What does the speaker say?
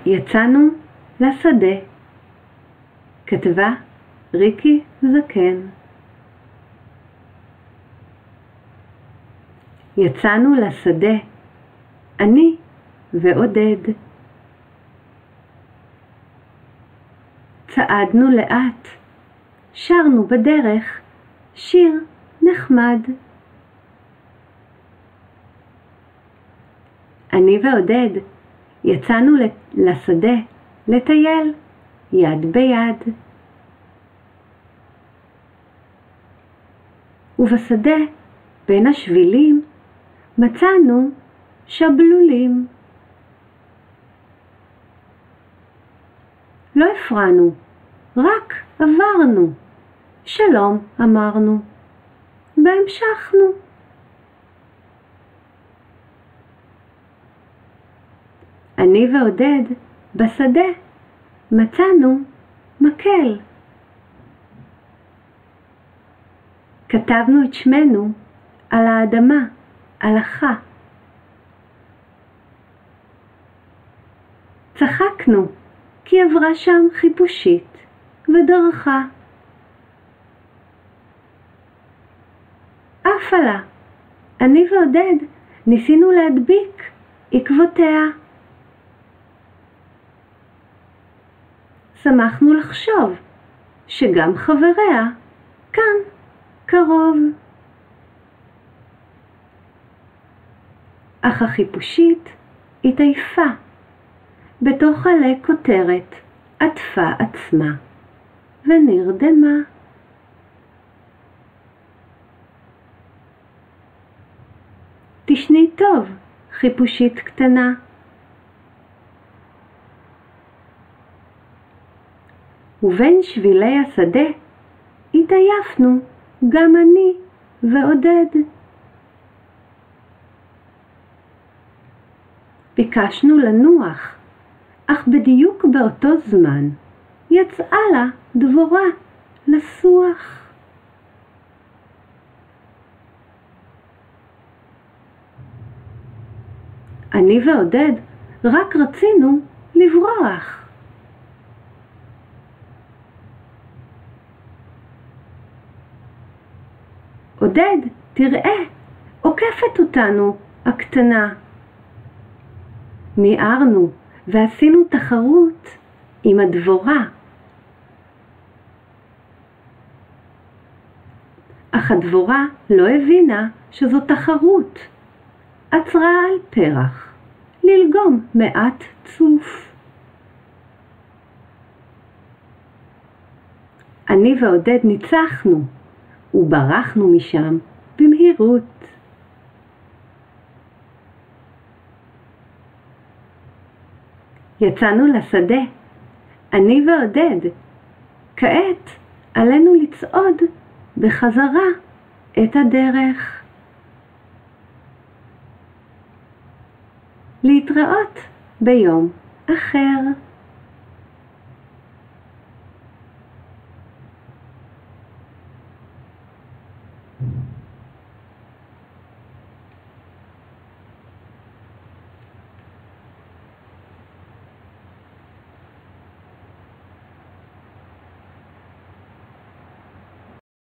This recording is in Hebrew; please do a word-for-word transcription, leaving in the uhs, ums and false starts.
יצאנו לשדה. כתבה ריקי זקן. יצאנו לשדה, אני ועודד. צעדנו לאט, שרנו בדרך שיר נחמד. אני ועודד יצאנו לשדה לטייל יד ביד. ובשדה בין השבילים מצאנו שבלולים. לא הפרענו, רק עברנו, שלום אמרנו, והמשכנו. אני ועודד בשדה מצאנו מקל. כתבנו את שמנו על האדמה, הלכה. צחקנו כי עברה שם חיפושית ודרכה. אף עלה, אני ועודד ניסינו להדביק עקבותיה. שמחנו לחשוב שגם חבריה כאן קרוב. אך החיפושית התעייפה, בתוך עלי כותרת עטפה עצמה ונרדמה. תשני טוב, חיפושית קטנה. ובין שבילי השדה התעייפנו גם אני ועודד. ביקשנו לנוח, אך בדיוק באותו זמן יצאה לה דבורה לסוח. אני ועודד רק רצינו לברוח. עודד, תראה, עוקפת אותנו הקטנה. מיהרנו ועשינו תחרות עם הדבורה. אך הדבורה לא הבינה שזו תחרות. עצרה על פרח, ללגום מעט צוף. אני ועודד ניצחנו, וברחנו משם במהירות. יצאנו לשדה, אני ועודד. כעת עלינו לצעוד בחזרה את הדרך. להתראות ביום אחר.